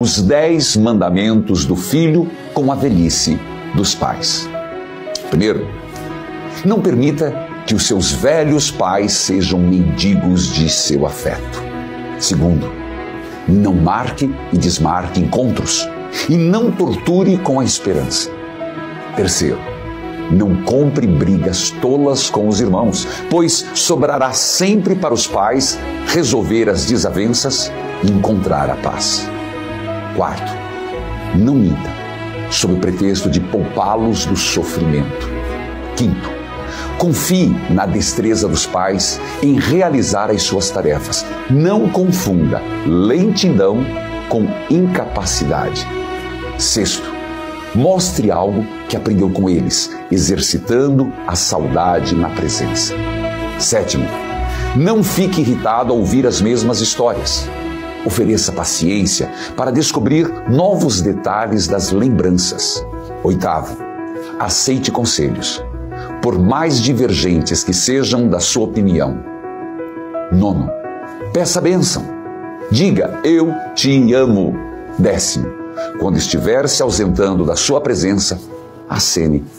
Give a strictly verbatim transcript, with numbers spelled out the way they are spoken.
os dez mandamentos do filho com a velhice dos pais. Primeiro, não permita que os seus velhos pais sejam mendigos de seu afeto. Segundo, não marque e desmarque encontros e não torture com a esperança. Terceiro, não compre brigas tolas com os irmãos, pois sobrará sempre para os pais resolver as desavenças e encontrar a paz. Quarto, não minta, sob o pretexto de poupá-los do sofrimento. Quinto, confie na destreza dos pais em realizar as suas tarefas. Não confunda lentidão com incapacidade. Sexto, mostre algo que aprendeu com eles, exercitando a saudade na presença. Sétimo, não fique irritado ao ouvir as mesmas histórias. Ofereça paciência para descobrir novos detalhes das lembranças. Oitavo, aceite conselhos, por mais divergentes que sejam da sua opinião. Nono, peça bênção. Diga, eu te amo. Décimo, quando estiver se ausentando da sua presença, acene